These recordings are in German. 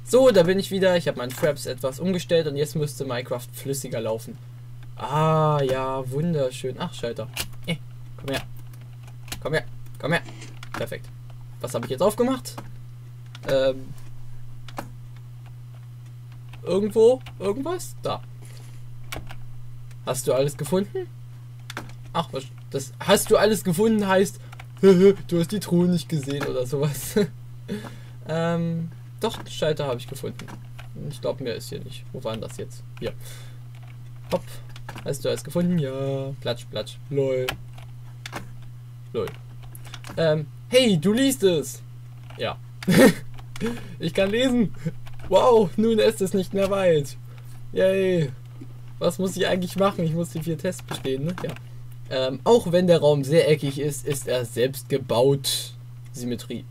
So, da bin ich wieder. Ich habe meinen Fraps etwas umgestellt und jetzt müsste Minecraft flüssiger laufen. Ah, ja, wunderschön. Ach, Schalter. Komm her. Komm her. Komm her. Perfekt. Was habe ich jetzt aufgemacht? Irgendwo? Irgendwas? Da. Hast du alles gefunden? Ach, was? Das hast du alles gefunden heißt, du hast die Truhe nicht gesehen oder sowas. Doch, Schalter habe ich gefunden. Ich glaube, mehr ist hier nicht. Wo war denn das jetzt? Hier. Hopp. Hast du alles gefunden? Ja. Platsch, platsch. Lol. Lol. Hey, du liest es. Ja. Ich kann lesen. Wow, nun ist es nicht mehr weit. Yay. Was muss ich eigentlich machen? Ich muss die 4 Tests bestehen, ne? Ja. Auch wenn der Raum sehr eckig ist, ist er selbst gebaut. Symmetrie.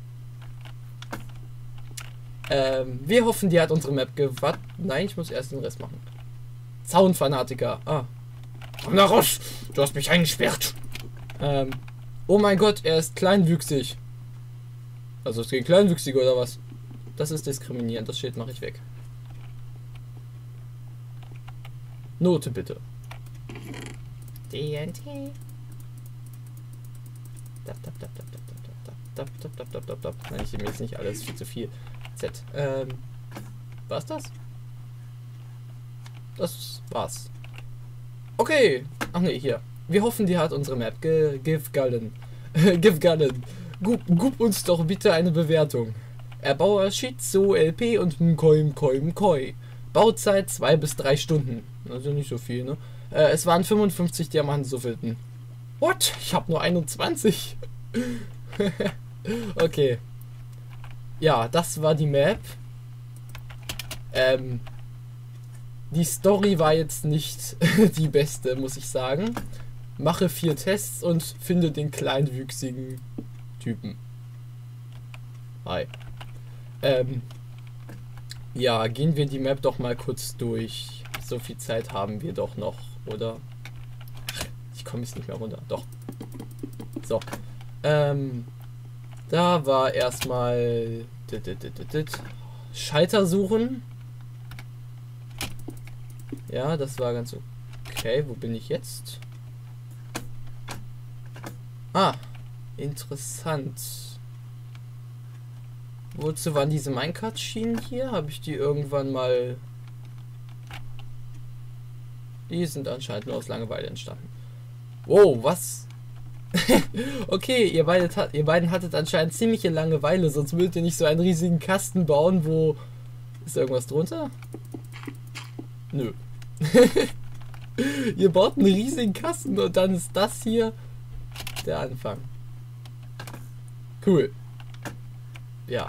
Wir hoffen, die hat unsere Map gewartet. Nein, ich muss erst den Rest machen. Zaunfanatiker. Ah. Komm da raus! Du hast mich eingesperrt. Oh mein Gott, er ist kleinwüchsig. Also es geht kleinwüchsige oder was? Das ist diskriminierend. Das Schild mache ich weg. Note bitte. TNT. Nein, ich nehme jetzt nicht alles, viel zu viel. Z. War's das? Das war's. Okay. Ach nee, hier. Wir hoffen, die hat unsere Map. Givgallen. Givgallen. Gib uns doch bitte eine Bewertung. Erbauer Shizu LP und Mkoi. Bauzeit 2 bis 3 Stunden. Also nicht so viel, ne? Es waren 55 Diamanten-Sulfiten. What? Ich habe nur 21. Okay. Ja, das war die Map. Die Story war jetzt nicht die beste, muss ich sagen. Mache 4 Tests und finde den kleinwüchsigen Typen. Hi. Ja, gehen wir die Map doch mal kurz durch. So viel Zeit haben wir doch noch, oder? Ich komme jetzt nicht mehr runter. Doch. So. Da war erstmal Schalter suchen. Ja, das war ganz okay. Wo bin ich jetzt? Ah, interessant. Wozu waren diese Minecart-Schienen hier? Habe ich die irgendwann mal... Die sind anscheinend nur aus Langeweile entstanden. Wow, was? Okay, ihr beiden hattet anscheinend ziemliche Langeweile, sonst würdet ihr nicht so einen riesigen Kasten bauen, wo... Ist da irgendwas drunter? Nö. Ihr baut einen riesigen Kasten und dann ist das hier der Anfang. Cool. Ja.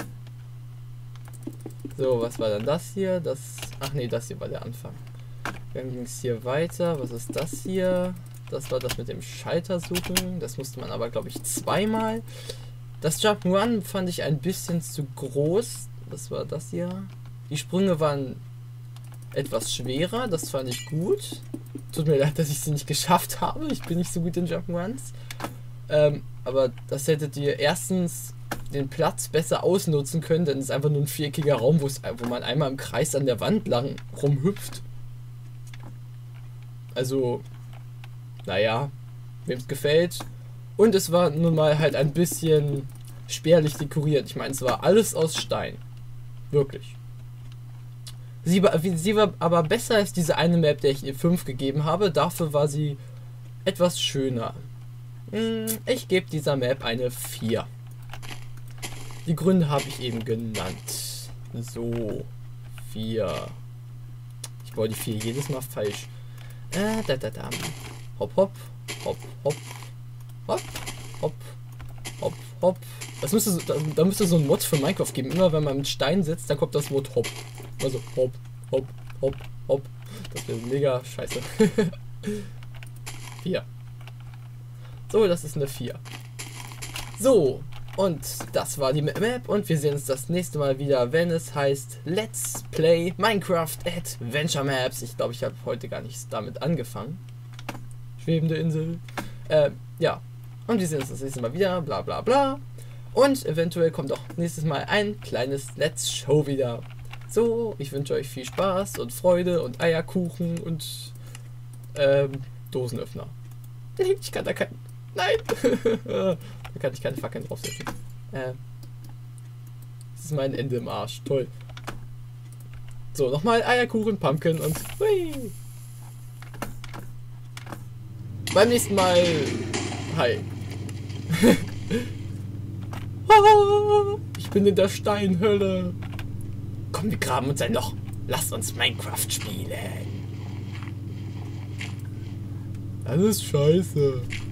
So, was war dann das hier? Ach nee, das hier war der Anfang. Dann ging es hier weiter. Was ist das hier? Das war das mit dem Schalter suchen. Das musste man aber, glaube ich, 2-mal. Das Jump'n'Run fand ich ein bisschen zu groß. Das war das hier. Die Sprünge waren etwas schwerer. Das fand ich gut. Tut mir leid, dass ich sie nicht geschafft habe. Ich bin nicht so gut in Jump'n'Runs. Aber das hättet ihr erstens den Platz besser ausnutzen können, denn es ist einfach nur ein viereckiger Raum, wo man einmal im Kreis an der Wand lang rumhüpft. Also, naja, wem es gefällt. Und es war nun mal halt ein bisschen spärlich dekoriert. Ich meine, es war alles aus Stein. Wirklich. Sie war aber besser als diese eine Map, der ich ihr 5 gegeben habe. Dafür war sie etwas schöner. Ich gebe dieser Map eine 4. Die Gründe habe ich eben genannt. So. 4. Ich baue die 4 jedes Mal falsch. Hopp, hopp. Hopp, hopp. Hopp, hopp. Hopp, hopp. Da müsste so ein Mod für Minecraft geben. Immer wenn man mit Stein setzt, dann kommt das Wort Hopp. Also Hopp, Hopp, Hopp, Hopp. Das wäre mega scheiße. 4. So, das ist eine 4. So, und das war die Map und wir sehen uns das nächste Mal wieder, wenn es heißt Let's Play Minecraft Adventure Maps. Ich glaube, ich habe heute gar nicht damit angefangen. Schwebende Insel. Ja. Und wir sehen uns das nächste Mal wieder, bla bla bla. Und eventuell kommt auch nächstes Mal ein kleines Let's Show wieder. So, ich wünsche euch viel Spaß und Freude und Eierkuchen und Dosenöffner. Ich kann da kein... Nein! Da kann ich keine Fackeln draufsetzen. Das ist mein Ende im Arsch. Toll. So, nochmal Eierkuchen, Pumpkin und... Hui. Beim nächsten Mal... Hi. Ich bin in der Steinhölle. Komm, wir graben uns ein Loch. Lasst uns Minecraft spielen. Das ist scheiße.